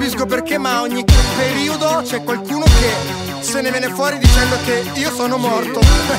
capisco perché, ma ogni periodo c'è qualcuno che se ne viene fuori dicendo che io sono morto.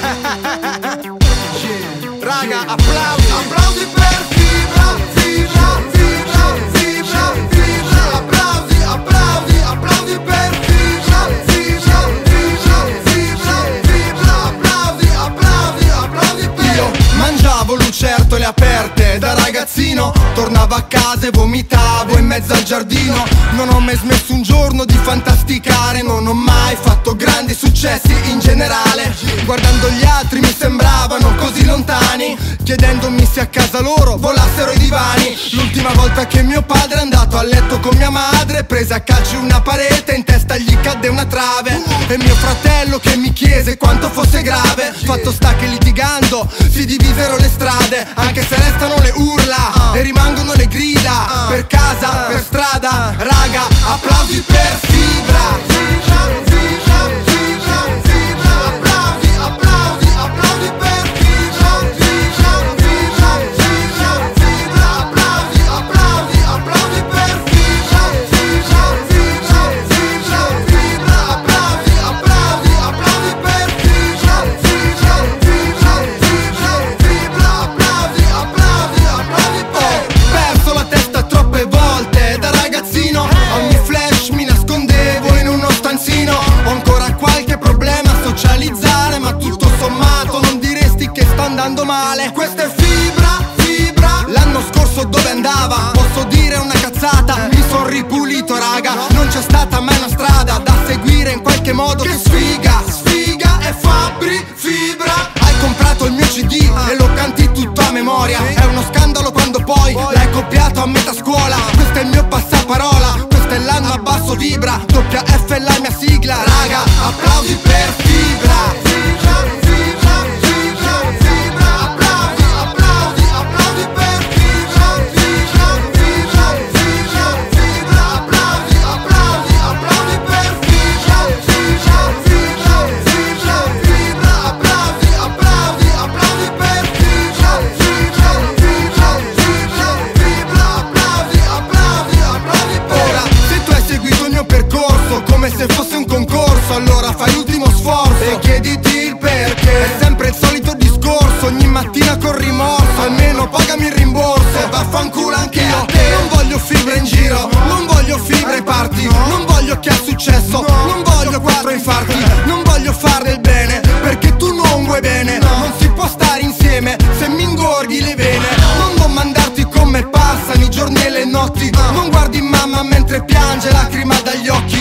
Raga, applausi, applausi per Fibra, Fibra, Fibra, Fibra, Fibra. Applausi, applausi, applausi per Fibra, Fibra, Fibra, Fibra, Fibra. Applausi, applausi, applausi per. Io mangiavo lucertole aperte da ragazzino, tornavo a casa e vomitavo in mezzo al giardino. Non ho mai smesso un giorno di fantasticare, non ho mai fatto grandi successi in generale. Guardando gli altri mi sembravano così lontani, chiedendomi se a casa loro volassero i divani. L'ultima volta che mio padre è andato a letto con mia madre, prese a calci una parete, in testa gli cadde una trave. E mio fratello che mi chiese quanto fosse grave. Fatto sta che litigando si divisero le strade, anche se restano le urla e rimangono le grida. Per casa, per strada, raga, applausi per Fibra, Fibra, Fibra, Fibra, Fibra. Applausi, applausi, applausi per Fibra, Fibra, Fibra, Fibra, Fibra. Applausi, applausi, applausi per Fibra, Fibra, Fibra, Fibra, Fibra. Applausi, applausi, applausi per Fibra, Fibra, Fibra, Fibra, Fibra. Applausi, applausi, applausi per. Ho perso la testa troppe volte da ragazzino, ogni flash mi nascondevo in uno stanzino. Ho ancora qualche problema a socializzare, ma tutto sommato non diresti che sta andando male. Questa è Fibra, Fibra. L'anno scorso dove andava? Posso dire una cazzata, mi son ripulito raga. Non c'è stata mai una strada da seguire in qualche modo. Che sfiga, sfiga è Fabri Fibra. Hai comprato il mio CD e lo canti tutto a memoria. È uno scandalo quando poi l'hai copiato a metà scuola. Questo è il mio passaparola, questo è l'anno a basso vibra. Doppia F è la mia sigla, raga, applausi per Fibra, Fibra, Fibra, Fibra, Fibra. Applausi, applausi, applausi per Fibra, Fibra, Fibra, Fibra, Fibra. Applausi, applausi, applausi per Fibra, Fibra, Fibra, Fibra, Fibra. Applausi, applausi, applausi per Fibra, Fibra, Fibra, Fibra, Fibra. Applausi, applausi, applausi per. Ora, se tu hai seguito il mio percorso come se fosse un concorso, allora fai l'ultimo sforzo e chiediti il perché. È sempre il solito discorso, ogni mattina con rimorso. Almeno pagami il rimborso e vaffanculo anche io. Non voglio Fibra in giro, non voglio Fibra ai party, non voglio chi ha successo, non voglio 4 infarti. Non voglio fare del bene perché tu non vuoi bene. Non si può stare insieme se mi ingorghi le vene. Non domandarti come passano i giorni e le notti, non guardi mamma mentre piange, lacrima dagli occhi.